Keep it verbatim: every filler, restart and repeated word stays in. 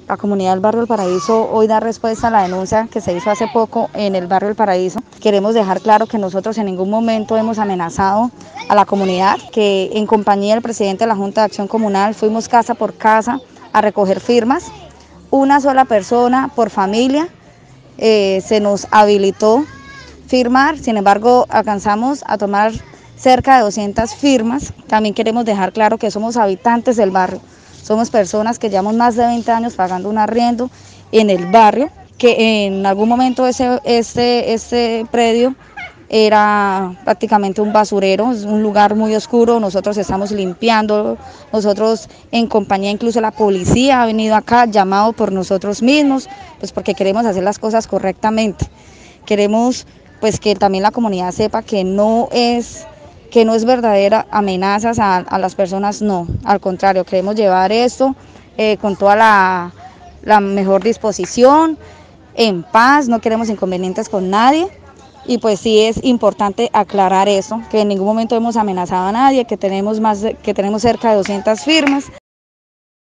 La comunidad del barrio El Paraíso hoy da respuesta a la denuncia que se hizo hace poco en el barrio El Paraíso. Queremos dejar claro que nosotros en ningún momento hemos amenazado a la comunidad, que en compañía del presidente de la Junta de Acción Comunal fuimos casa por casa a recoger firmas. Una sola persona por familia eh, se nos habilitó firmar, sin embargo alcanzamos a tomar cerca de doscientas firmas. También queremos dejar claro que somos habitantes del barrio. Somos personas que llevamos más de veinte años pagando un arriendo en el barrio, que en algún momento ese, este, este predio era prácticamente un basurero, es un lugar muy oscuro. Nosotros estamos limpiando, nosotros en compañía, incluso la policía ha venido acá, llamado por nosotros mismos, pues porque queremos hacer las cosas correctamente. Queremos pues que también la comunidad sepa que no es... que no es verdadera amenazas a, a las personas, no, al contrario, queremos llevar esto eh, con toda la, la mejor disposición, en paz, no queremos inconvenientes con nadie, y pues sí es importante aclarar eso, que en ningún momento hemos amenazado a nadie, que tenemos, más de, que tenemos cerca de doscientas firmas.